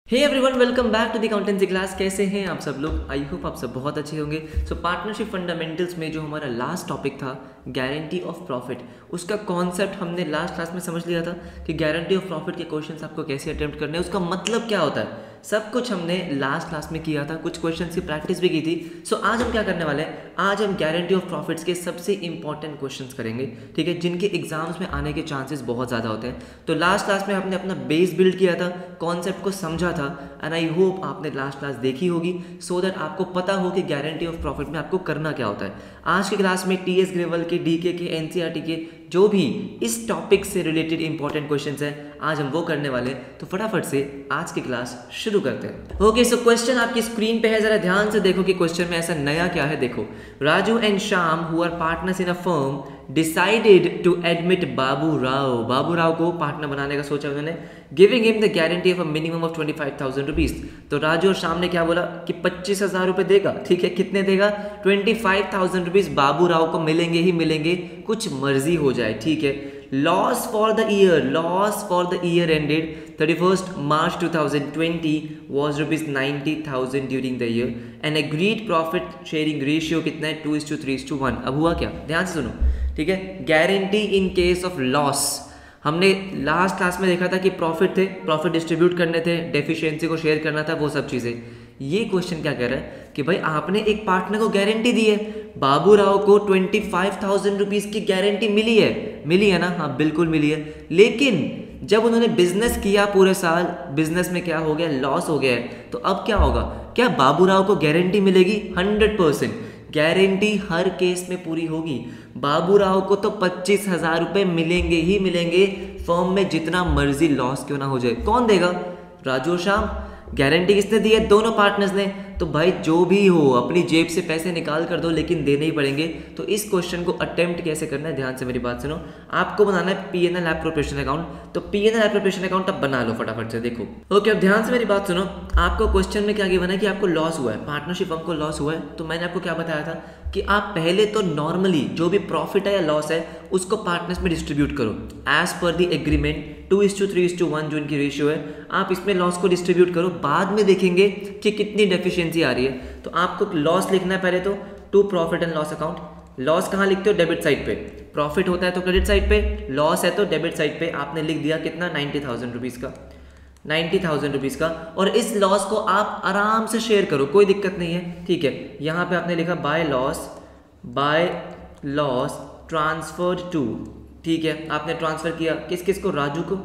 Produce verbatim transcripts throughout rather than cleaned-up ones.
Hey everyone, welcome back to the accountancy class. कैसे हैं आप सब लोग? आई होप आप सब बहुत अच्छे होंगे। सो पार्टनरशिप फंडामेंटल्स में जो हमारा लास्ट टॉपिक था गारंटी ऑफ प्रॉफिट, उसका कॉन्सेप्ट हमने लास्ट क्लास में समझ लिया था कि गारंटी ऑफ प्रॉफिट के क्वेश्चंस आपको कैसे अटेम्प्ट करने हैं, उसका मतलब क्या होता है, सब कुछ हमने लास्ट क्लास में किया था। कुछ क्वेश्चंस की प्रैक्टिस भी की थी। सो so, आज हम क्या करने वाले हैं, आज हम गारंटी ऑफ प्रॉफिट्स के सबसे इंपॉर्टेंट क्वेश्चंस करेंगे, ठीक है, जिनके एग्जाम्स में आने के चांसेस बहुत ज़्यादा होते हैं। तो लास्ट क्लास में आपने अपना बेस बिल्ड किया था, कॉन्सेप्ट को समझा था, एंड आई होप आपने लास्ट क्लास देखी होगी सो दैट आपको पता हो कि गारंटी ऑफ प्रॉफिट में आपको करना क्या होता है। आज की क्लास में टी एस ग्रेवल के, डी के के, एन सी आर टी के जो भी इस टॉपिक से रिलेटेड इंपॉर्टेंट क्वेश्चंस हैं, आज हम वो करने वाले हैं। तो फटाफट से आज की क्लास शुरू करते हैं। ओके, सो क्वेश्चन आपकी स्क्रीन पे है, जरा ध्यान से देखो कि क्वेश्चन में ऐसा नया क्या है। देखो, Raju and Shyam who are partners in a firm decided to admit Babu Rao. Babu Rao को पार्टनर बनाने का सोचा उन्होंने, giving him the guarantee of a minimum of twenty five thousand rupees. तो राजू और श्याम ने क्या बोला कि पच्चीस हजार रुपए देगा, ठीक है, कितने देगा, twenty five thousand rupees Babu Rao को मिलेंगे ही मिलेंगे, कुछ मर्जी हो जाए, ठीक है। Loss for the year, loss for the year ended thirty first March two thousand twenty was rupees ninety thousand during the year and agreed profit sharing ratio कितना है, two is to three is to one. अब हुआ क्या, ध्यान से सुनो, ठीक है। Guarantee in case of loss, हमने लास्ट क्लास में देखा था कि प्रॉफिट थे, प्रॉफिट डिस्ट्रीब्यूट करने थे, डेफिशिएंसी को शेयर करना था, वो सब चीज़ें। ये क्वेश्चन क्या कह रहा है कि भाई आपने एक पार्टनर को गारंटी दी है, बाबू राव को ट्वेंटी फाइव थाउजेंड रुपीज की गारंटी मिली है, मिली है ना, हाँ बिल्कुल मिली है। लेकिन जब उन्होंने बिजनेस किया पूरे साल, बिजनेस में क्या हो गया, लॉस हो गया है, तो अब क्या होगा, क्या बाबू राव को गारंटी मिलेगी? हंड्रेड परसेंट गारंटी हर केस में पूरी होगी। बाबू राव को तो पच्चीस हजार रुपए मिलेंगे ही मिलेंगे, फर्म में जितना मर्जी लॉस क्यों ना हो जाए। कौन देगा? राजू और श्याम। गारंटी किसने दी है? दोनों पार्टनर्स ने। तो भाई जो भी हो अपनी जेब से पैसे निकाल कर दो, लेकिन देने ही पड़ेंगे। तो इस क्वेश्चन को अटेम्प्ट कैसे करना है, ध्यान से मेरी बात सुनो। आपको बनाना है P N L appropriation account. तो P N L appropriation account अब बना लो फटाफट से। देखो, ओके, अब ध्यान से मेरी बात सुनो। आपको क्वेश्चन में क्या गिवन है कि आपको लॉस हुआ है, पार्टनरशिप फर्म को लॉस हुआ है। तो मैंने आपको क्या बताया था कि आप पहले तो नॉर्मली जो भी प्रॉफिट है या लॉस है उसको पार्टनर्स में डिस्ट्रीब्यूट करो as per the agreement, two is to three is to one जो इनकी रेशियो है। आप इसमें लॉस को डिस्ट्रीब्यूट करो, बाद में देखेंगे कि कितनी डेफिशिएंसी आ रही है। तो आपको लॉस लिखना है पहले तो, to profit and loss account. Loss कहाँ लिखते हो? डेबिट साइड पे। प्रॉफिट होता है तो क्रेडिट साइड पे, लॉस है तो डेबिट साइड पे। आपने लिख दिया कितना, नाइन्टी थाउजेंड रुपीज का, नाइन्टी थाउजेंड रुपीज का। और इस लॉस को आप आराम से शेयर करो, कोई दिक्कत नहीं है, ठीक है। यहां पे आपने लिखा by loss, by loss transferred to, ठीक है। आपने ट्रांसफर किया किस किस को? राजू को,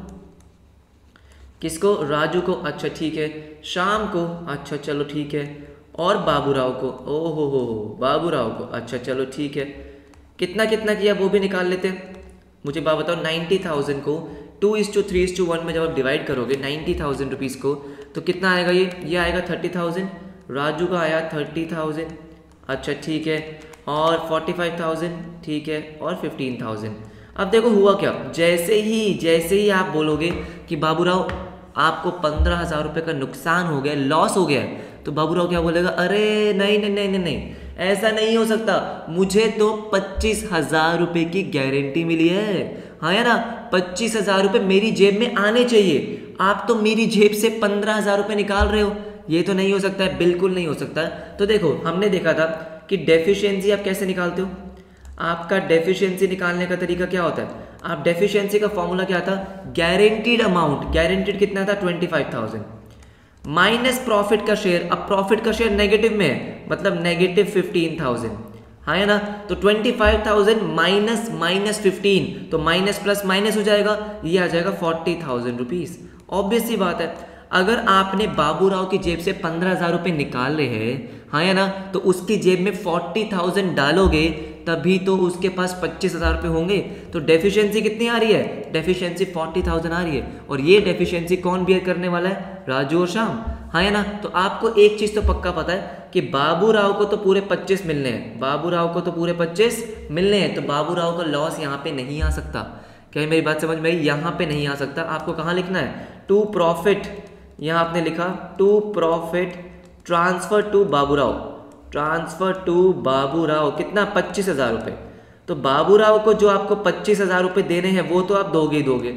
किसको? राजू को, अच्छा ठीक है। श्याम को, अच्छा चलो ठीक है। और बाबूराव को, ओ हो हो हो बाबूराव को, अच्छा चलो ठीक है। कितना कितना किया वो भी निकाल लेते हैं। मुझे बात बताओ, नाइन्टी थाउजेंड को two is to three is to one में जब आप डिवाइड करोगे नाइन्टी थाउजेंड रुपीज़ को, तो कितना आएगा? ये ये आएगा थर्टी थाउजेंड। राजू का आया थर्टी थाउजेंड, अच्छा ठीक है। और फोर्टी फाइव थाउजेंड, ठीक है। और फिफ्टीन थाउजेंड। अब देखो हुआ क्या, जैसे ही जैसे ही आप बोलोगे कि बाबूराव आपको पंद्रह हजार रुपये का नुकसान हो गया, लॉस हो गया है, तो बाबूराव क्या बोलेगा? अरे नहीं नहीं नहीं नहीं नहीं, ऐसा नहीं हो सकता, मुझे तो पच्चीस हजार रुपये की गारंटी मिली है, हाँ या ना, पच्चीस हजार रुपये मेरी जेब में आने चाहिए। आप तो मेरी जेब से पंद्रह हजार रुपये निकाल रहे हो, ये तो नहीं हो सकता है, बिल्कुल नहीं हो सकता है। तो देखो, हमने देखा था कि डेफिशिएंसी आप कैसे निकालते हो। आपका डेफिशिएंसी निकालने का तरीका क्या होता है? आप डेफिशिएंसी का फॉर्मूला क्या था? गारंटीड अमाउंट, गारंटीड कितना था? Twenty five thousand minus profit का शेयर। अब प्रॉफिट का शेयर नेगेटिव में है, मतलब नेगेटिव फिफ्टीन थाउजेंड, हाँ है ना। तो twenty five thousand minus minus fifteen, तो माइनस प्लस माइनस हो जाएगा, ये आ जाएगा फोर्टी थाउजेंड रुपीज। ऑब्वियस सी बात है, अगर आपने बाबूराव की जेब से पंद्रह हजार रुपये निकाल रहे हैं, हाँ या ना, तो उसकी जेब में फोर्टी थाउजेंड डालोगे तभी तो उसके पास पच्चीस हजार रुपये होंगे। तो डेफिशिएंसी कितनी आ रही है? डेफिशिएंसी फोर्टी थाउजेंड आ रही है। और ये डेफिशिएंसी कौन बियर करने वाला है? राजू और श्याम, हाँ या ना। तो आपको एक चीज तो पक्का पता है कि बाबू राव को तो पूरे पच्चीस मिलने हैं, बाबू राव को तो पूरे पच्चीस मिलने हैं। तो बाबू राव का लॉस यहाँ पे नहीं आ सकता। क्या मेरी बात समझ में आई? यहाँ पे नहीं आ सकता। आपको कहाँ लिखना है? टू प्रॉफिट, यहाँ आपने लिखा to profit transfer to Baburao, transfer to Baburao, कितना? पच्चीस हजार रुपये। तो बाबूराव को जो आपको पच्चीस हजार रुपये देने हैं वो तो आप दोगे ही दोगे,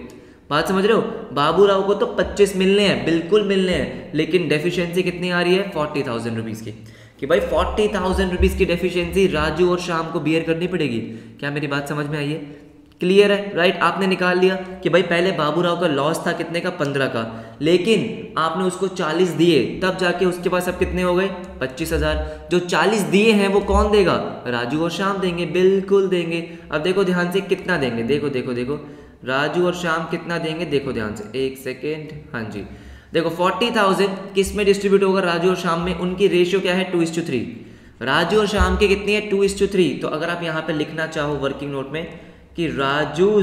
बात समझ रहे हो? बाबू राव को तो पच्चीस मिलने हैं, बिल्कुल मिलने हैं, लेकिन डेफिशिएंसी कितनी आ रही है? फोर्टी थाउजेंड रुपीज़ की, कि भाई फोर्टी थाउजेंड रुपीज़ की डेफिशिएंसी राजू और शाम को बियर करनी पड़ेगी। क्या मेरी बात समझ में आई है? क्लियर है? राइट, आपने निकाल लिया कि भाई पहले बाबू राव का लॉस था कितने का? पंद्रह का, लेकिन आपने उसको चालीस दिए, तब जाके उसके पास अब कितने हो गए? पच्चीस हजार। जो चालीस दिए हैं वो कौन देगा? राजू और शाम देंगे, बिल्कुल देंगे। अब देखो ध्यान से कितना देंगे, देखो देखो देखो, राजू और शाम कितना देंगे, देखो ध्यान से, एक सेकेंड, हाँ जी, देखो फोर्टी थाउजेंड किस में डिस्ट्रीब्यूट होगा? राजू और शाम में। उनकी रेशियो क्या है? Two is to three. Raju और शाम की कितनी है? Two is to three. तो अगर आप यहाँ पे लिखना चाहो वर्किंग नोट में कि Raju's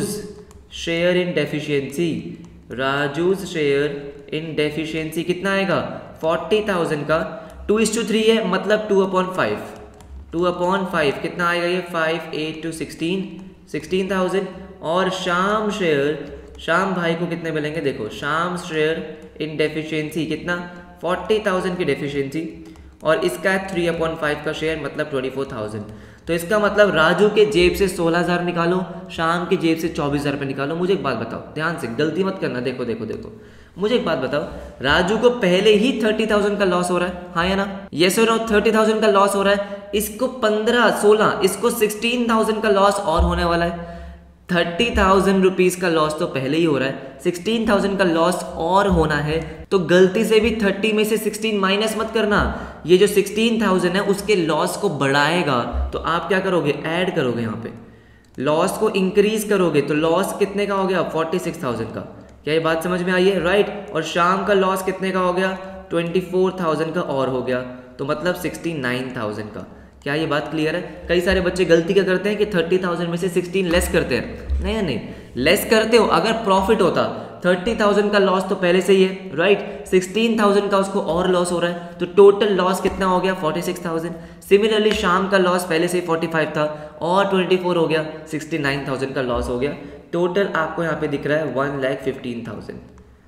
share in deficiency, Raju's share in deficiency कितना आएगा? फोर्टी थाउजेंड का टू इज टू थ्री है, मतलब two upon five, two upon five कितना आएगा ये? Five eight two sixteen, sixteen thousand. और शाम शेयर, शाम भाई को कितने मिलेंगे? देखो शाम शेयर इन डेफिशिएंसी कितना? फोर्टी थाउजेंड की डेफिशिएंसी, और इसका थ्री अपॉन फाइव का शेयर, मतलब ट्वेंटी फोर थाउजेंड। तो इसका मतलब राजू के जेब से सोलह हजार निकालो, शाम की जेब से चौबीस हजार रुपये निकालो। मुझे एक बात बताओ, ध्यान से, गलती मत करना, देखो देखो देखो, मुझे एक बात बताओ, राजू को पहले ही थर्टी थाउजेंड का लॉस हो रहा है, हाँ या ना? यस और नो? थर्टी थाउजेंड का लॉस हो रहा है, इसको पंद्रह सोलह, इसको सिक्सटीन थाउजेंड का लॉस और होने वाला है। थर्टी थाउजेंड रुपीज का लॉस तो पहले ही हो रहा है, सिक्सटीन थाउजेंड का लॉस और होना है, तो गलती से भी थर्टी में से सिक्सटीन माइनस मत करना। ये जो सिक्सटीन थाउजेंड है उसके लॉस को बढ़ाएगा, तो आप क्या करोगे? ऐड करोगे, यहाँ पे लॉस को इंक्रीज करोगे, तो लॉस कितने का हो गया? फोर्टी सिक्स थाउजेंड का। क्या ये बात समझ में आई है? राइट। और शाम का लॉस कितने का हो गया? ट्वेंटी फोर थाउजेंड का और हो गया, तो मतलब सिक्सटी नाइन थाउजेंड का। क्या ये बात क्लियर है? कई सारे बच्चे गलती क्या करते हैं कि थर्टी थाउजेंड में से सिक्सटीन लेस करते हैं। नहीं नहीं, लेस करते हो, अगर प्रॉफिट होता, थर्टी थाउजेंड का लॉस तो पहले से ही है, राइट, सिक्सटीन थाउजेंड का उसको और लॉस हो रहा है, तो टोटल लॉस कितना हो गया? Forty six thousand. सिमिलरली शाम का लॉस पहले से ही फोर्टी फाइव था और ट्वेंटी फोर हो गया, सिक्सटी नाइन थाउजेंड का लॉस हो गया। टोटल आपको यहाँ पे दिख रहा है one lakh fifteen thousand,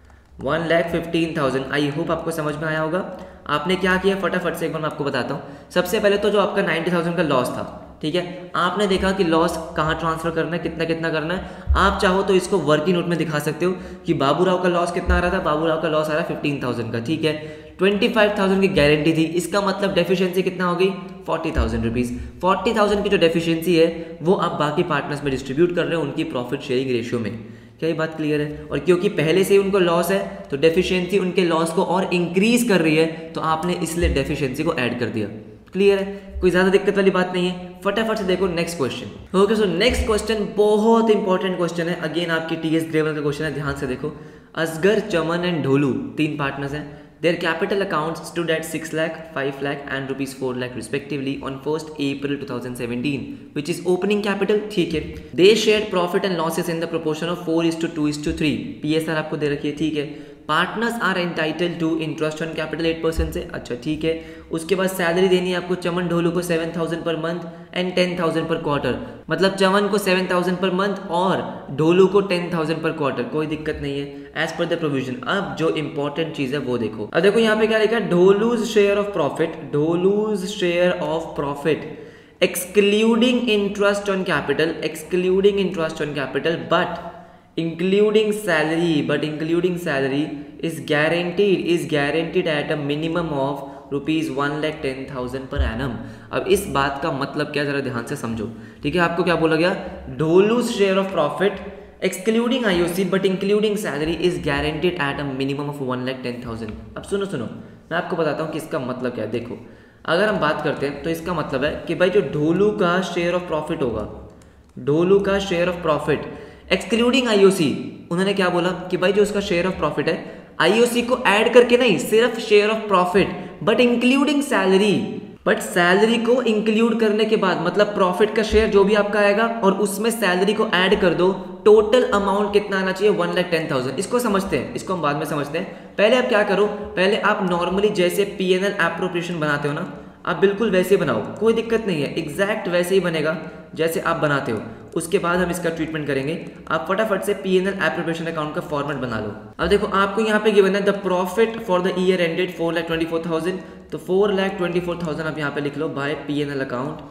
one lakh fifteen thousand. I hope आपको समझ में आया होगा। आपने क्या किया फटाफट से एक बार मैं आपको बताता हूँ। सबसे पहले तो जो आपका नाइन्टी थाउजेंड का लॉस था, ठीक है, आपने देखा कि लॉस कहाँ ट्रांसफर करना है, कितना कितना करना है। आप चाहो तो इसको वर्किंग नोट में दिखा सकते हो कि बाबू राव का लॉस कितना आ रहा था? बाबू राव का लॉस आ रहा है फिफ्टीन थाउजेंड का, ठीक है, ट्वेंटी फाइव थाउजेंड की गारंटी थी, इसका मतलब डेफिशिएंसी कितना होगी? Forty thousand rupees. Forty thousand की जो डेफिशिएंसी है वो आप बाकी पार्टनर्स में डिस्ट्रीब्यूट कर रहे हो उनकी प्रॉफिट शेयरिंग रेशियो में। क्या ये बात क्लियर है? और क्योंकि पहले से ही उनको लॉस है तो डेफिशिएंसी उनके लॉस को और इंक्रीज कर रही है, तो आपने इसलिए डेफिशिएंसी को ऐड कर दिया। क्लियर है? कोई ज्यादा दिक्कत वाली बात नहीं है। फटाफट से देखो next question. Okay, so next question बहुत इंपॉर्टेंट क्वेश्चन है, अगेन आपकी टीएस ग्रेवल का क्वेश्चन है, ध्यान से देखो। असगर, चमन एंड ढोलू तीन पार्टनर्स हैं। Their capital accounts stood at six lakh, five lakh and rupees four lakh respectively on first April twenty seventeen, which is opening capital, ठीक है। They shared profit and losses in the proportion of four is to two is to three. P S R आपको दे रखी है, ठीक है। Partners are entitled to interest on capital at percent से, अच्छा ठीक है। उसके बाद सैलरी देनी है आपको चमन ढोलू को seven thousand per month and ten thousand per quarter, मतलब चमन को सेवन थाउजेंड पर मंथ और ढोलू को टेन थाउजेंड पर क्वार्टर, कोई दिक्कत नहीं है एज पर द प्रोविजन। अब जो इंपॉर्टेंट चीज है वो देखो, अब देखो यहाँ पे क्या लिखा है, Dholu's share of profit, Dholu's share of profit excluding interest on capital, excluding interest on capital but including salary, but including salary is guaranteed is guaranteed at a minimum of rupees one lakh ten thousand per annum। अब इस बात का मतलब क्या, जरा ध्यान से समझो, ठीक है। आपको क्या बोला गया? Dholu's share of profit excluding IOC but including salary is guaranteed at a minimum of one lakh ten thousand. अब सुनो सुनो, मैं आपको बताता हूँ कि इसका मतलब क्या है। देखो, अगर हम बात करते हैं तो इसका मतलब है कि भाई जो ढोलू का शेयर ऑफ प्रॉफिट होगा, ढोलू का share of profit excluding IOC, उन्होंने क्या बोला कि भाई जो उसका शेयर ऑफ प्रॉफिट है आईओसी को ऐड करके नहीं, सिर्फ share of profit but including salary, but salary को इंक्लूड करने के बाद, मतलब प्रॉफिट का शेयर जो भी आपका आएगा और उसमें सैलरी को ऐड कर दो, टोटल अमाउंट कितना आना चाहिए? One lakh ten thousand. इसको समझते हैं, इसको हम बाद में समझते हैं। पहले आप क्या करो, पहले आप नॉर्मली जैसे पी एन एल एप्रोप्रिएशन बनाते हो ना, आप बिल्कुल वैसे ही बनाओ, कोई दिक्कत नहीं है, एग्जैक्ट वैसे ही बनेगा जैसे आप बनाते हो। उसके बाद हम इसका ट्रीटमेंट करेंगे। आप फटाफट से P N L appropriation account का फॉर्मेट बना लो। अब देखो, आपको यहाँ पे गिवन है the profit for the year ended four lakh twenty four thousand, तो four lakh twenty four thousand आप यहाँ पे लिख लो by P N L account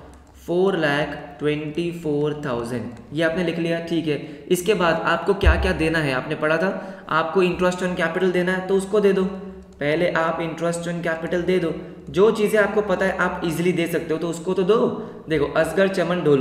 four lakh twenty four thousand, ये आपने लिख लिया, ठीक है। इसके बाद आपको क्या क्या देना है, आपने पढ़ा था आपको इंटरेस्ट ऑन कैपिटल देना है, तो उसको दे दो। पहले आप इंटरेस्ट ऑन कैपिटल दे दो, जो चीज़ें आपको पता है आप इजीली दे सकते हो तो उसको तो दो। देखो असगर चमन ढोलू,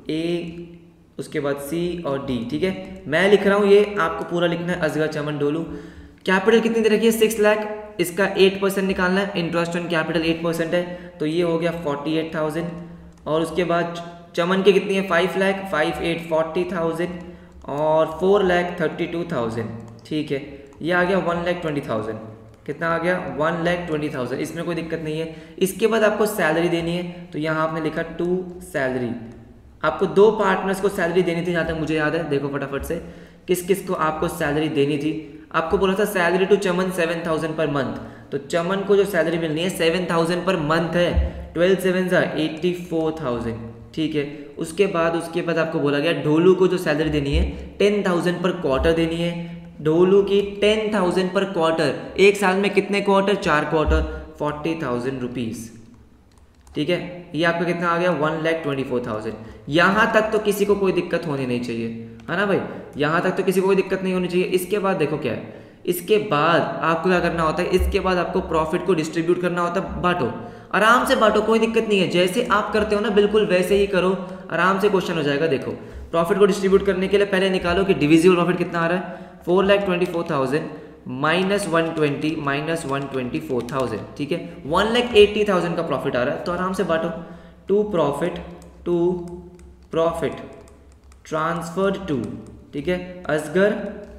ए उसके बाद सी और डी, ठीक है। मैं लिख रहा हूँ, ये आपको पूरा लिखना है, असगर चमन ढोलू। कैपिटल कितनी दे रखी है, सिक्स लाख, इसका एट परसेंट निकालना है, interest on capital at percent है, तो ये हो गया फोर्टी एट थाउजेंड। और उसके बाद चमन की कितनी है, five lakh, five eight forty thousand और four lakh thirty two thousand, ठीक है। ये आ गया वन लाख ट्वेंटी थाउजेंड, कितना आ गया, वन लाख ट्वेंटी थाउजेंड, इसमें कोई दिक्कत नहीं है। इसके बाद आपको सैलरी देनी है, तो यहाँ आपने लिखा टू सैलरी। आपको दो पार्टनर्स को सैलरी देनी थी, जहाँ तक मुझे याद है, देखो फटाफट से किस किस को आपको सैलरी देनी थी। आपको बोला था salary to Chaman seven thousand per month, तो चमन को जो सैलरी मिलनी है सेवन थाउजेंड पर मंथ है, ट्वेल्व सेवन सा एट्टी फोर थाउजेंड, ठीक है। उसके बाद उसके बाद आपको बोला गया ढोलू को जो सैलरी देनी है टेन थाउजेंड पर क्वार्टर देनी है, ढोलू की टेन थाउजेंड पर क्वार्टर, एक साल में कितने क्वार्टर, चार क्वार्टर, फोर्टी थाउजेंड रुपीज, ठीक है। ये आपका कितना आ गया, one lakh twenty four thousand. यहाँ तक तो किसी को कोई दिक्कत होनी नहीं चाहिए, है ना भाई, यहाँ तक तो किसी को कोई दिक्कत नहीं होनी चाहिए। इसके बाद देखो क्या है, इसके बाद आपको क्या करना होता है, इसके बाद आपको प्रॉफिट को डिस्ट्रीब्यूट करना होता है, बांटो, आराम से बांटो, कोई दिक्कत नहीं है, जैसे आप करते हो ना बिल्कुल वैसे ही करो, आराम से क्वेश्चन हो जाएगा। देखो प्रॉफिट को डिस्ट्रीब्यूट करने के लिए पहले निकालो कि डिविजिबल प्रॉफिट कितना आ रहा है, four lakh twenty four thousand minus one twenty minus one twenty four thousand, ठीक है। वन लाख एट्टी थाउजेंड का प्रॉफिट आ रहा है, तो आराम से बांटो, to profit to profit transferred to, ठीक है, असगर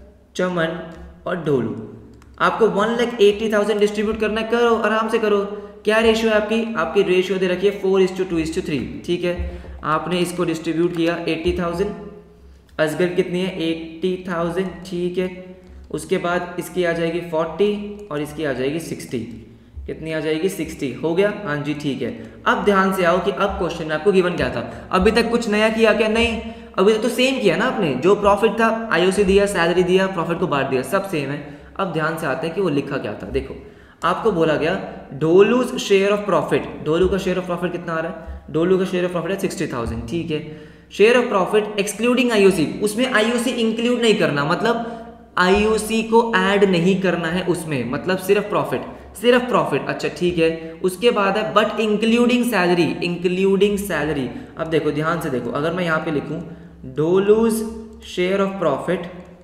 चमन और ढोलू। आपको one lakh eighty thousand distribute करना है, करो आराम से करो। क्या रेशियो है आपकी, आपकी रेशियो दे रखी है four is to two is to three, ठीक है। आपने इसको डिस्ट्रीब्यूट किया एट्टी थाउजेंड, असगर कितनी है एट्टी थाउजेंड, ठीक है। उसके बाद इसकी आ जाएगी फोर्टी और इसकी आ जाएगी सिक्सटी, कितनी आ जाएगी सिक्सटी, हो गया, हाँ जी ठीक है। अब ध्यान से आओ कि अब क्वेश्चन में आपको गिवन क्या था, अभी तक कुछ नया किया क्या, नहीं, अभी तक तो सेम किया ना आपने, जो प्रॉफिट था आईओसी दिया, सैलरी दिया, प्रॉफिट को बांट दिया, सब सेम है। अब ध्यान से आते हैं कि वो लिखा क्या था। देखो आपको बोला गया Dholu's share of profit, Dholu का शेयर ऑफ प्रॉफिट कितना आ रहा है, ढोलू का शेयर ऑफ प्रॉफिट है सिक्सटी थाउजेंड, ठीक है। Share of profit excluding IOC, उसमें आईओसी इंक्लूड नहीं करना, मतलब आईओसी को ऐड नहीं करना है उसमें, मतलब सिर्फ प्रॉफिट, सिर्फ प्रॉफिट, अच्छा ठीक है। उसके बाद है but including salary, including salary. अब देखो ध्यान से देखो, अगर मैं यहाँ पे लिखूं Dholu's share of profit,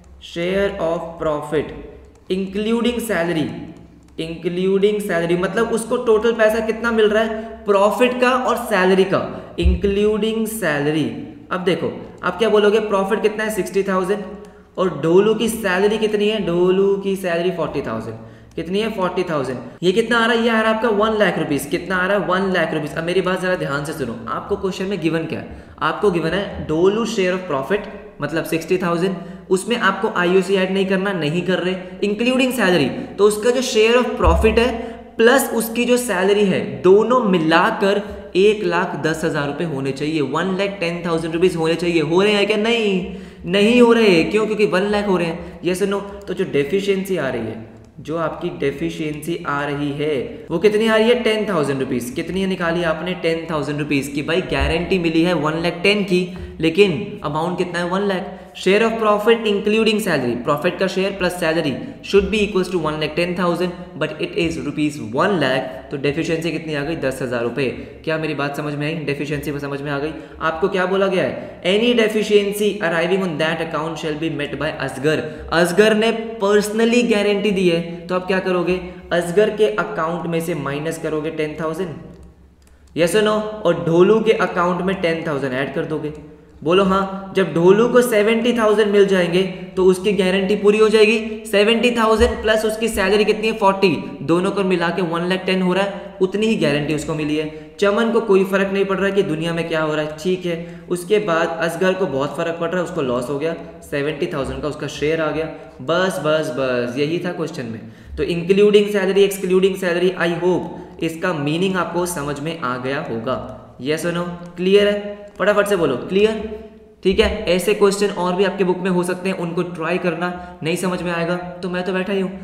share of profit including salary, including salary मतलब उसको टोटल पैसा कितना मिल रहा है, प्रॉफिट का और सैलरी का, इंक्लूडिंग सैलरी। अब देखो आप क्या बोलोगे, प्रॉफिट कितना है सिक्सटी थाउजेंड और ढोलू की सैलरी कितनी है, ढोलू की सैलरी फोर्टी थाउजेंड, कितनी है फोर्टी थाउजेंड। ये कितना आ रहा है, ये आ रहा है आपका वन लाख रुपीस, कितना आ रहा है वन लाख रुपीस। अब मेरी बात जरा ध्यान से सुनो, आपको क्वेश्चन में गिवन क्या है, आपको गिवन है ढोलू शेयर ऑफ प्रॉफिट मतलब सिक्सटी थाउजेंड, उसमें आपको आईओसी ऐड नहीं करना, नहीं कर रहे, इंक्लूडिंग सैलरी, तो उसका जो शेयर ऑफ प्रॉफिट है प्लस उसकी जो सैलरी है दोनों मिलाकर एक लाख दस हजार रुपए होने चाहिए, one lakh ten thousand rupees होने चाहिए। हो रहे हैं क्या, नहीं नहीं हो रहे, क्यों, क्योंकि वन लाख हो रहे हैं, ये सुनो। तो जो डेफिशिएंसी आ रही है, जो आपकी डेफिशिएंसी आ रही है वो कितनी आ रही है, टेन थाउजेंड रुपीज, कितनी निकाली आपने, टेन थाउजेंड रुपीज की। भाई गारंटी मिली है वन लाख टेन की, लेकिन अमाउंट कितना है, one lakh. Share of profit including salary, profit का share plus salary should be equals to one lakh ten thousand, but it is rupees one lakh, तो डेफिशिएंसी कितनी आ गई, दस हजार रुपए। क्या मेरी बात समझ में आई, डेफिशिएंसी में समझ में आ गई। आपको क्या बोला गया है, any deficiency arriving on that account shall be met by Asgar, Asgar ने पर्सनली गारंटी दी है, तो आप क्या करोगे, असगर के अकाउंट में से माइनस करोगे टेन थाउजेंड, यस और नो, और ढोलू के अकाउंट में टेन थाउजेंड ऐड कर दोगे। बोलो हाँ, जब ढोलू को सेवेंटी थाउजेंड मिल जाएंगे तो उसकी गारंटी पूरी हो जाएगी, सेवेंटी थाउजेंड प्लस उसकी सैलरी कितनी है फोर्टी, दोनों को मिला के वन लाख टेन हो रहा है, उतनी ही गारंटी उसको मिली है। चमन को कोई फर्क नहीं पड़ रहा है कि दुनिया में क्या हो रहा है, ठीक है। उसके बाद असगर को बहुत फर्क पड़ रहा है, उसको लॉस हो गया, सेवेंटी थाउजेंड का उसका शेयर आ गया, बस बस बस यही था क्वेश्चन में। तो including salary excluding salary, I hope इसका मीनिंग आपको समझ में आ गया होगा, यस और नो, क्लियर है, फटाफट से बोलो क्लियर, ठीक है। ऐसे क्वेश्चन और भी आपके बुक में हो सकते हैं, उनको ट्राई करना, नहीं समझ में आएगा तो मैं तो बैठा ही हूँ,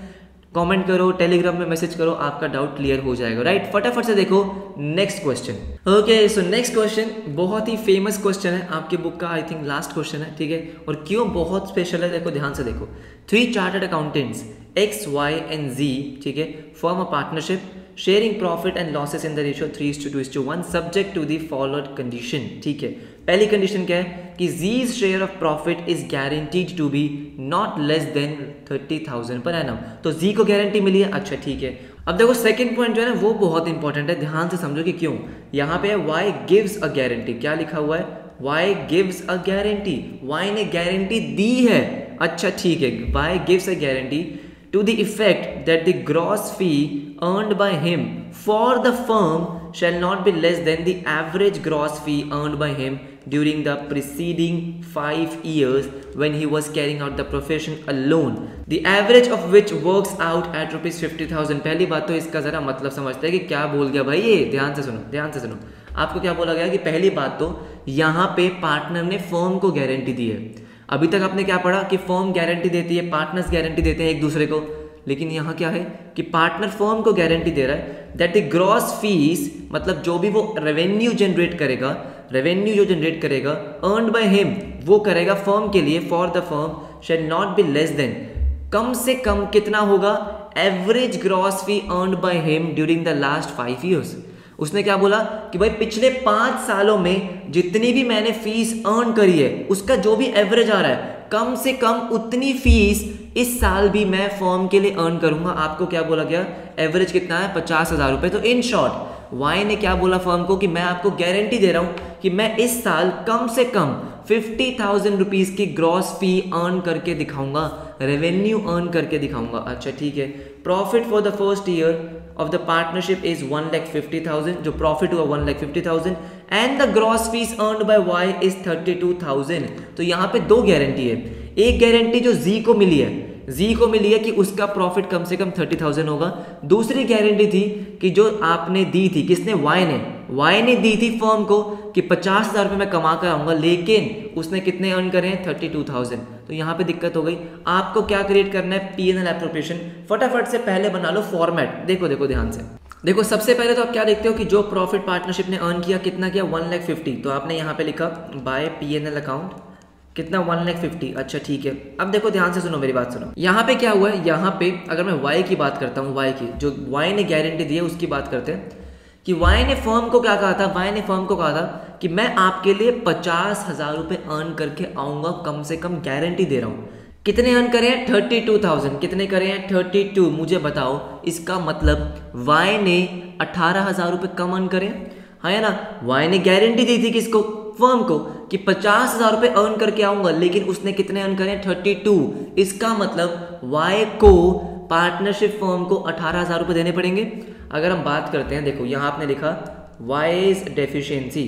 कमेंट करो, टेलीग्राम में मैसेज करो, आपका डाउट क्लियर हो जाएगा। राइट, फटाफट से देखो next question. Okay, so next question बहुत ही फेमस क्वेश्चन है आपके बुक का, आई थिंक लास्ट क्वेश्चन है, ठीक है। और क्यों बहुत स्पेशल है देखो, ध्यान से देखो। Three chartered accountants X Y and G, ठीक है, form a partnership sharing profit and losses in the ratio three is to two is to one subject to the followed condition, ठीक है। पहली कंडीशन क्या है कि G's share of profit is guaranteed to be not less than thirty thousand per annum. तो G को guarantee मिली है, अच्छा ठीक है। अब देखो सेकंड पॉइंट जो है ना वो बहुत इंपॉर्टेंट है, ध्यान से समझो कि क्यों। यहाँ पे वाई गिव्स अ गारंटी, क्या लिखा हुआ है, Y gives a guarantee, Y ने गारंटी दी है, अच्छा ठीक है। Y gives a guarantee to the effect that the gross fee earned by him for the firm shall not be less than the average gross fee earned by him during the preceding five years when he was carrying out the profession alone, the average of which works out at rupees fifty thousand। पहली बात तो इसका जरा मतलब समझते हैं कि क्या बोल गया भाई ये, ध्यान से सुनो, ध्यान से सुनो। आपको क्या बोला गया कि पहली बात तो यहाँ पे पार्टनर ने फर्म को गारंटी दी है। अभी तक आपने क्या पढ़ा कि फर्म गारंटी देती है, पार्टनर्स गारंटी देते हैं एक दूसरे को, लेकिन यहाँ क्या है कि पार्टनर फर्म को गारंटी दे रहा है दैट द ग्रॉस फीस, मतलब जो भी वो रेवेन्यू जनरेट करेगा, रेवेन्यू जो जनरेट करेगा अर्न्ड बाय हिम, वो करेगा फर्म के लिए, for the firm shall not be less than, कम से कम कितना होगा, average gross fee earned by him during the last five years. उसने क्या बोला कि भाई पिछले पांच सालों में जितनी भी मैंने फीस अर्न करी है उसका जो भी एवरेज आ रहा है, कम से कम उतनी फीस इस साल भी मैं फर्म के लिए अर्न करूंगा। आपको क्या बोला गया, एवरेज कितना है, पचास हजार रुपए। तो इन शॉर्ट वाई ने क्या बोला फर्म को कि मैं आपको गारंटी दे रहा हूं कि मैं इस साल कम से कम फिफ्टी थाउजेंड रुपीज की ग्रॉस फी अर्न करके दिखाऊंगा, रेवेन्यू अर्न करके दिखाऊंगा। अच्छा ठीक है। Profit for the first year of the partnership is one lakh fifty thousand, जो प्रॉफिट हुआ one lakh fifty thousand, and the gross fees earned by Y is thirty two thousand. तो यहाँ पे दो गारंटी है, एक गारंटी जो जी को मिली है, जी को मिली है कि उसका प्रॉफिट कम से कम थर्टी थाउजेंड होगा। दूसरी गारंटी थी कि जो आपने दी थी, किसने, वाई ने, वाई ने दी थी फर्म को कि पचास हजार रुपये मैं कमा कर आऊंगा, लेकिन उसने कितने अर्न करे हैं, थर्टी टू थाउजेंड। तो यहाँ पे दिक्कत हो गई। आपको क्या क्रिएट करना है, पी एन एल एप्रोप्रिएशन। फटाफट से पहले बना लो फॉर्मेट। देखो देखो ध्यान से देखो, सबसे पहले तो आप क्या देखते हो कि जो प्रॉफिट पार्टनरशिप ने अर्न किया कितना किया, वन लैख फिफ्टी। तो आपने यहाँ पे लिखा by P N L account कितना, वन लैख फिफ्टी। अच्छा ठीक है। अब देखो ध्यान से सुनो, मेरी बात सुनो। यहाँ पे क्या हुआ है, यहाँ पे अगर मैं वाई की बात करता हूँ, वाई की जो वाई ने गारंटी दी है उसकी बात करते हैं कि वाई ने फर्म को क्या कहा था, वाई ने फर्म को कहा था कि मैं आपके लिए पचास हजार रुपये अर्न करके आऊंगा, कम से कम गारंटी दे रहा हूँ। कितने अर्न करे हैं, थर्टी टू थाउजेंड। कितने करे हैं, थर्टी टू। मुझे बताओ इसका मतलब वाई ने अठारह हजार रुपये कम अर्न करे, हाँ है ना। वाई ने गारंटी दी थी किसको, फर्म को, कि पचास हजार रुपये अर्न करके आऊंगा, लेकिन उसने कितने अर्न करे, थर्टी टू। इसका मतलब वाई को पार्टनरशिप फर्म को अठारह हजार रुपये देने पड़ेंगे। अगर हम बात करते हैं, देखो यहाँ आपने लिखा वाईज डेफिशिएंसी,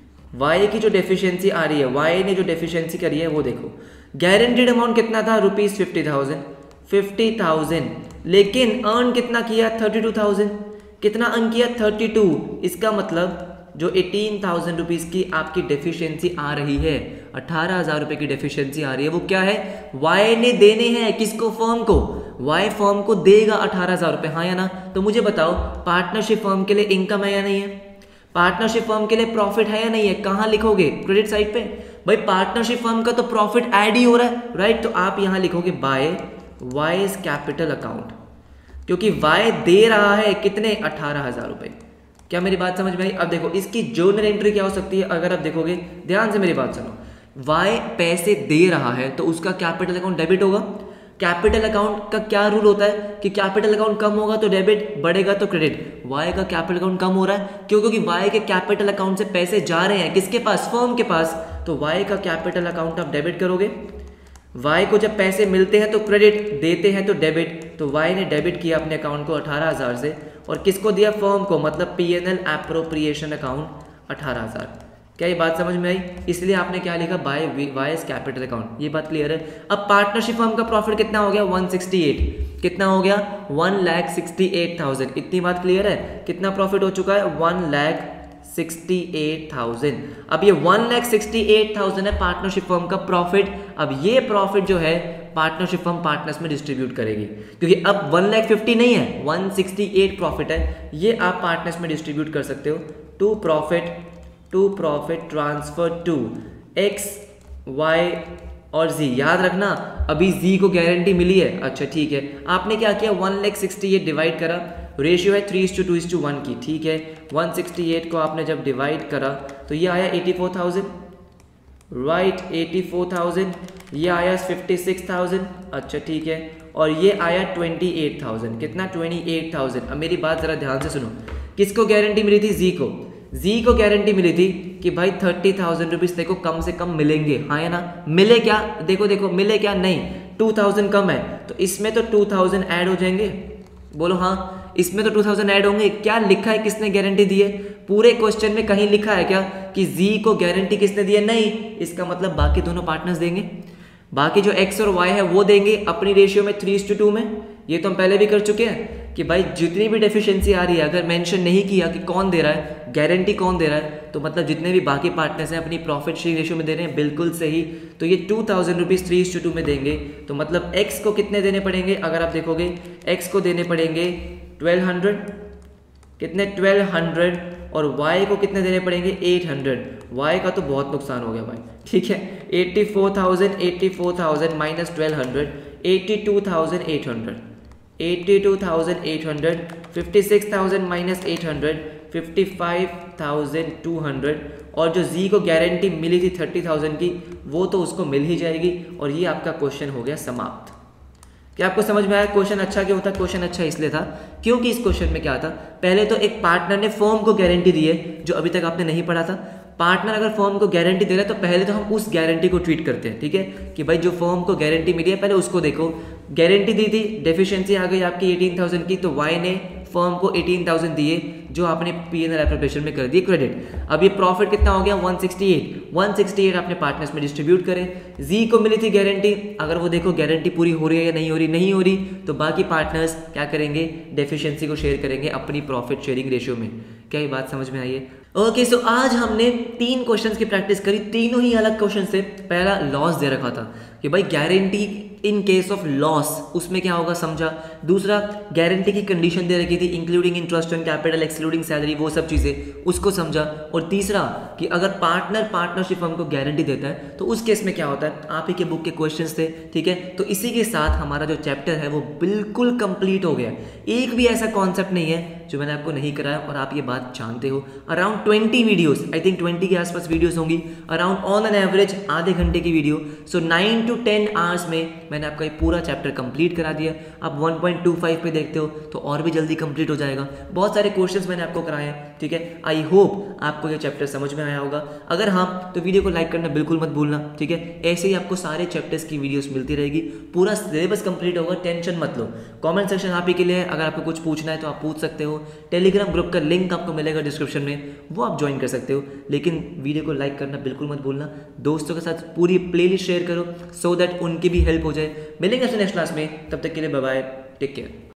वाई की जो डेफिशिएंसी आ रही है, वाई ने जो डेफिशिएंसी करी है वो देखो। गारंटीड अमाउंट कितना था, rupees fifty thousand, fifty thousand, लेकिन अर्न कितना किया, थर्टी टू थाउजेंड। कितना अर्न किया, थर्टी टू। इसका मतलब जो एटीन थाउजेंड रुपीज की आपकी डेफिशिएंसी आ रही है, अठारह हजार रुपए की डेफिशिएंसी आ रही है, वो क्या है, वाई ने देने हैं किसको, फर्म को। वाई फर्म को देगा अठारह हजार रुपए, हाँ या ना। तो मुझे बताओ पार्टनरशिप फर्म के लिए इनकम है या नहीं है, पार्टनरशिप फर्म के लिए प्रॉफिट है या नहीं है, कहां लिखोगे, क्रेडिट साइड पे। भाई पार्टनरशिप फर्म का तो प्रॉफिट ऐड ही हो रहा है, राइट। तो आप यहां लिखोगे बाय वाईज कैपिटल अकाउंट, क्योंकि वाई दे रहा है कितने, अठारह हजार रुपए। क्या मेरी बात समझ में आई। अब देखो इसकी जर्नल एंट्री क्या हो सकती है, अगर आप देखोगे ध्यान से मेरी बात सुनो। वाई पैसे दे रहा है तो उसका कैपिटल अकाउंट डेबिट होगा। कैपिटल अकाउंट का क्या रूल होता है कि कैपिटल अकाउंट कम होगा तो डेबिट, बढ़ेगा तो क्रेडिट। वाई का कैपिटल अकाउंट कम हो रहा है क्यों, क्योंकि वाई के कैपिटल अकाउंट से पैसे जा रहे हैं किसके पास, फर्म के पास। तो वाई का कैपिटल अकाउंट आप डेबिट करोगे। वाई को जब पैसे मिलते हैं तो क्रेडिट, देते हैं तो डेबिट। तो वाई ने डेबिट किया अपने अकाउंट को अठारह हजार से, और किसको दिया, फर्म को, मतलब P N L appropriation account अठारह हजार। क्या ये बात समझ में आई। इसलिए आपने क्या लिखा, बाय वाईज कैपिटल अकाउंट। ये बात क्लियर है। अब पार्टनरशिप फर्म का प्रॉफिट कितना हो गया, वन सिक्सटी एट। कितना हो गया, one lakh sixty eight thousand. इतनी बात क्लियर है। कितना प्रॉफिट हो चुका है, one lakh sixty eight thousand. अब ये one lakh sixty eight thousand है पार्टनरशिप फर्म का प्रॉफिट। अब ये प्रॉफिट जो है पार्टनरशिप फर्म पार्टनर्स में डिस्ट्रीब्यूट करेगी, क्योंकि अब वन लैख फिफ्टी नहीं है, वन सिक्सटी एट प्रॉफिट है, ये आप पार्टनर्स में डिस्ट्रीब्यूट कर सकते हो to profit to profit transfer to X Y और जी। याद रखना अभी जी को गारंटी मिली है। अच्छा ठीक है, आपने क्या किया, one lakh sixty eight divide करा, रेशियो है three is to two is to one की, ठीक है। वन सिक्सटी एट को आपने जब डिवाइड करा तो ये आया eighty four thousand, right, eighty four thousand, ये आया फिफ्टी सिक्स थाउजेंड, अच्छा ठीक है, और ये आया ट्वेंटी एट थाउजेंड। कितना, ट्वेंटी एट थाउजेंड। अब मेरी बात ज़रा ध्यान से सुनो, किसको गारंटी मिली थी, जी को। जी को गारंटी मिली थी कि भाई थर्टी थाउजेंड रुपीज़ देखो कम से कम मिलेंगे, हाँ या ना। मिले क्या, देखो देखो मिले क्या, नहीं, टू थाउजेंड कम है तो इसमें तो टू थाउजेंड ऐड हो जाएंगे, बोलो हाँ, इसमें तो टू थाउजेंड ऐड होंगे। क्या लिखा है, किसने गारंटी दी है, पूरे क्वेश्चन में कहीं लिखा है क्या कि जी को गारंटी किसने दी है, नहीं। इसका मतलब बाकी दोनों पार्टनर्स देंगे, बाकी जो एक्स और वाई है वो देंगे अपनी रेशियो में थ्री इज टू टू में। ये तो हम पहले भी कर चुके हैं कि भाई जितनी भी डेफिशिएंसी आ रही है, अगर मेंशन नहीं किया कि कौन दे रहा है, गारंटी कौन दे रहा है, तो मतलब जितने भी बाकी पार्टनर्स हैं अपनी प्रॉफिट शेयरिंग रेशियो में दे रहे हैं, बिल्कुल सही। तो ये two thousand rupees three is to two में देंगे, तो मतलब एक्स को कितने देने पड़ेंगे, अगर आप देखोगे एक्स को देने पड़ेंगे ट्वेल्व हंड्रेड, कितने, ट्वेल्व हंड्रेड, और वाई को कितने देने पड़ेंगे, एट हंड्रेड। वाई का तो बहुत नुकसान हो गया भाई, ठीक है। Eighty four thousand, eighty four thousand minus twelve hundred, eighty two thousand eight hundred, eighty two thousand eight hundred, fifty six thousand minus eight hundred, fifty five thousand two hundred, और जो जी को गारंटी मिली थी thirty thousand की, वो तो उसको मिल ही जाएगी। और ये आपका क्वेश्चन हो गया समाप्त। क्या आपको समझ में आया क्वेश्चन अच्छा क्यों था? क्वेश्चन अच्छा इसलिए था क्योंकि इस क्वेश्चन में क्या था, पहले तो एक पार्टनर ने फर्म को गारंटी दी है, जो अभी तक आपने नहीं पढ़ा था। पार्टनर अगर फर्म को गारंटी दे रहा है तो पहले तो हम उस गारंटी को ट्रीट करते हैं, ठीक है, कि भाई जो फर्म को गारंटी मिली है पहले उसको देखो। गारंटी दी थी, डेफिशिएंसी आ गई आपकी एटीन थाउजेंड की, तो वाई ने फर्म को एटीन थाउजेंड दिए, जो आपने पी एन एल एप्रोप्रिएशन में कर दिए क्रेडिट। अब ये प्रॉफिट कितना हो गया, one sixty eight, one sixty eight आपने पार्टनर्स में डिस्ट्रीब्यूट करें। जी को मिली थी गारंटी, अगर वो देखो गारंटी पूरी हो रही है या नहीं हो रही, नहीं हो रही तो बाकी पार्टनर्स क्या करेंगे, डेफिशिएंसी को शेयर करेंगे अपनी प्रॉफिट शेयरिंग रेशियो में। क्या ये बात समझ में आई है? ओके, सो आज हमने तीन क्वेश्चंस की प्रैक्टिस करी, तीनों ही अलग क्वेश्चन से। पहला लॉस दे रखा था कि भाई guarantee in case of loss, उसमें क्या होगा समझा। दूसरा गारंटी की कंडीशन दे रखी थी, including interest on capital, excluding salary, वो सब चीज़ें, उसको समझा। और तीसरा कि अगर पार्टनर पार्टनरशिप फर्म को गारंटी देता है तो उस केस में क्या होता है, आप ही के बुक के क्वेश्चंस थे, ठीक है। तो इसी के साथ हमारा जो चैप्टर है वो बिल्कुल कंप्लीट हो गया। एक भी ऐसा कॉन्सेप्ट नहीं है जो मैंने आपको नहीं कराया, और आप ये बात जानते हो। Around twenty videos, I think twenty के आसपास वीडियोस होंगी, अराउंड ऑन एन एवरेज आधे घंटे की वीडियो। So nine to ten hours में मैंने आपका ये पूरा चैप्टर कंप्लीट करा दिया। आप वन पॉइंट टू फाइव पे देखते हो तो और भी जल्दी कंप्लीट हो जाएगा। बहुत सारे क्वेश्चंस मैंने आपको कराए हैं, ठीक है। आई होप आपको ये चैप्टर समझ में आया होगा। अगर हाँ तो वीडियो को लाइक करना बिल्कुल मत भूलना, ठीक है। ऐसे ही आपको सारे चैप्टर्स की वीडियोस मिलती रहेगी, पूरा सिलेबस कंप्लीट होगा, टेंशन मत लो। कमेंट सेक्शन आप ही के लिए है, अगर आपको कुछ पूछना है तो आप पूछ सकते हो। टेलीग्राम ग्रुप का लिंक आपको मिलेगा डिस्क्रिप्शन में, वो आप ज्वाइन कर सकते हो। लेकिन वीडियो को लाइक करना बिल्कुल मत भूलना, दोस्तों के साथ पूरी प्लेलिस्ट शेयर करो सो दैट उनकी भी हेल्प हो जाए। मिलेंगे नेक्स्ट क्लास में, तब तक के लिए बाय बाय, टेक केयर।